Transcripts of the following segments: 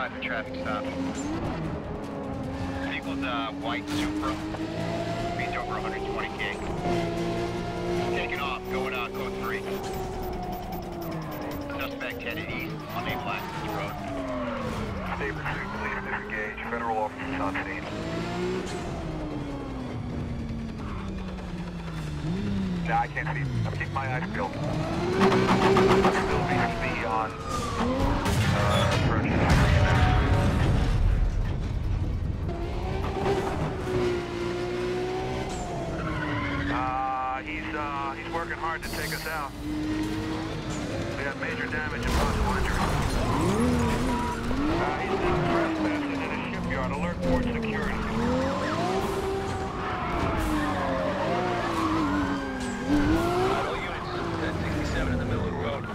5 for traffic stop. Vehicle's white Supra. Speed's over 120K. Taking off, going code 3. Suspect headed east on Naval Access Road. Stay pursuit, please disengage. Federal officers on scene. Nah, I can't see. I'm keeping my eyes peeled. Still VCB on approaching highway now. He's working hard to take us out. We got major damage and possible injury. He's now trespassing in a shipyard. Alert port security. All units, 1067 in the middle of the road.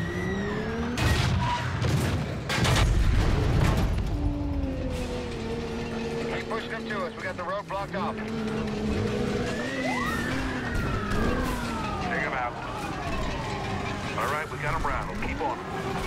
Keep pushing up to us. We got the road blocked off. Take him out. All right, we got him rattled. Keep on.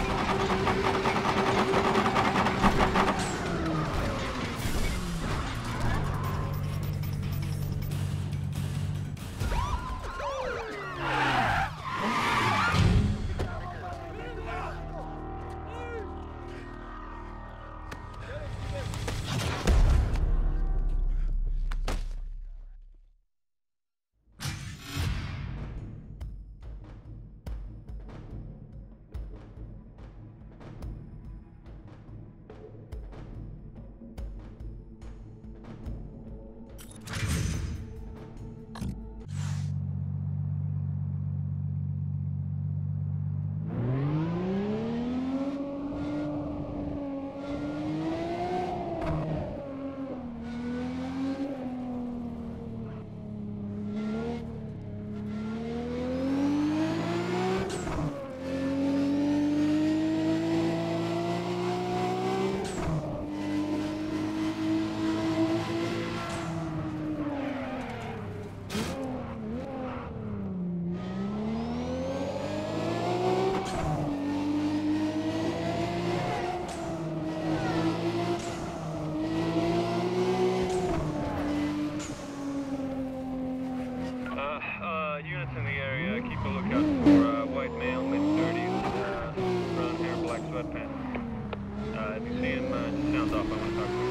Units in the area, keep a lookout for white male, mid-30s, brown hair, black sweatpants. If you see him, just sound off, I want to talk to him.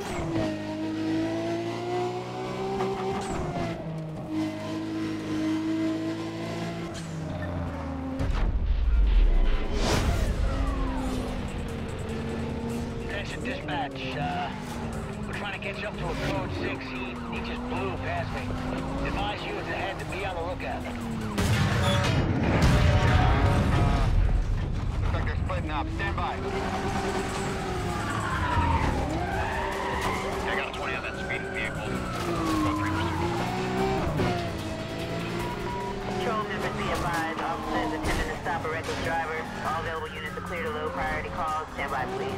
Attention dispatch, we're trying to catch up to a code 6. He just blew past me. Advise units ahead to be on the lookout. Looks like they're splitting up. Stand by. I got a 20 on that speeding vehicle. Code 3 pursuit. Control members be advised. Officers attempting to stop a reckless driver. All available units are clear to low priority calls. Stand by, please.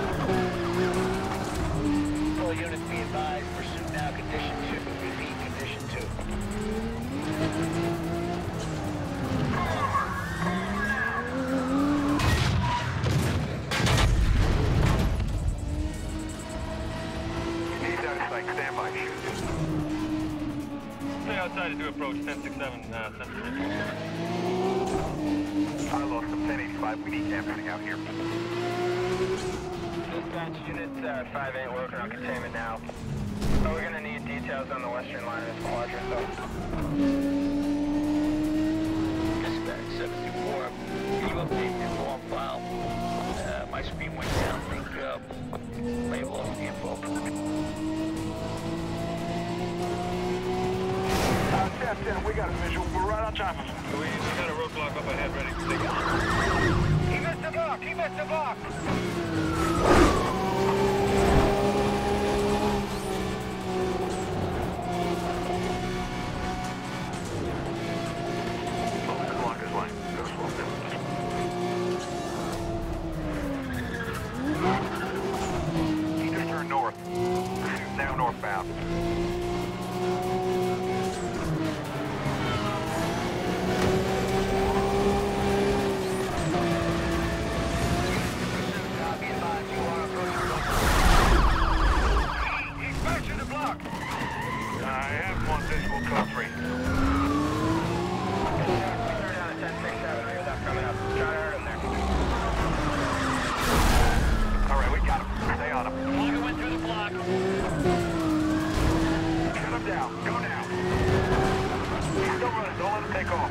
All units be advised. Pursuit now, condition 2. Repeat, condition 2. He's out of sight. Stand by. Shoot. Stay outside to approach 1067, Central. I lost him. 1085. We need everything out here. Dispatch units 5-8 working on containment now. So we're gonna need details on the western line of this quadrant, though. Dispatch 724. Can you update the info on file? My screen went down. I think may have lost the info. 10-10, we got a visual. We're right on top of him. We got a roadblock up ahead ready to take it. He missed the block! He missed the block! Clock is line. Go slow down. He just turned north. Pursuit now northbound. Be advised, you are approaching Take off.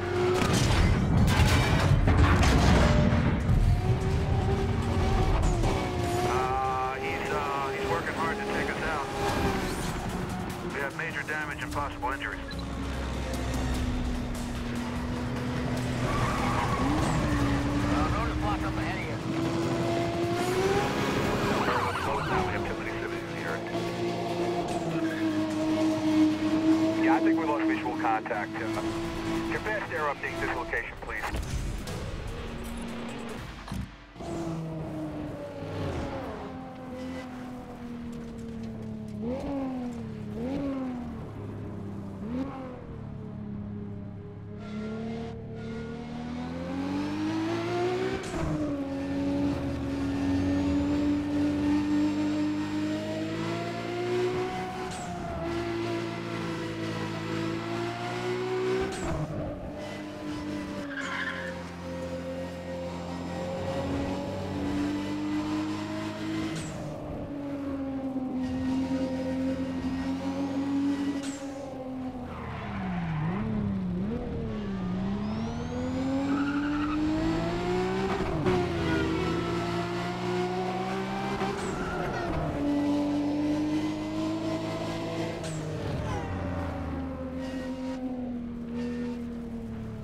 He's working hard to take us out. We have major damage and possible injuries. Road is blocked up ahead of you. Let's slow it down. We have too many civilians here. Yeah, I think we lost visual contact. Can fast air update this location, please?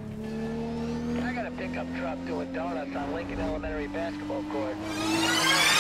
Pickup truck doing donuts on Lincoln Elementary basketball court.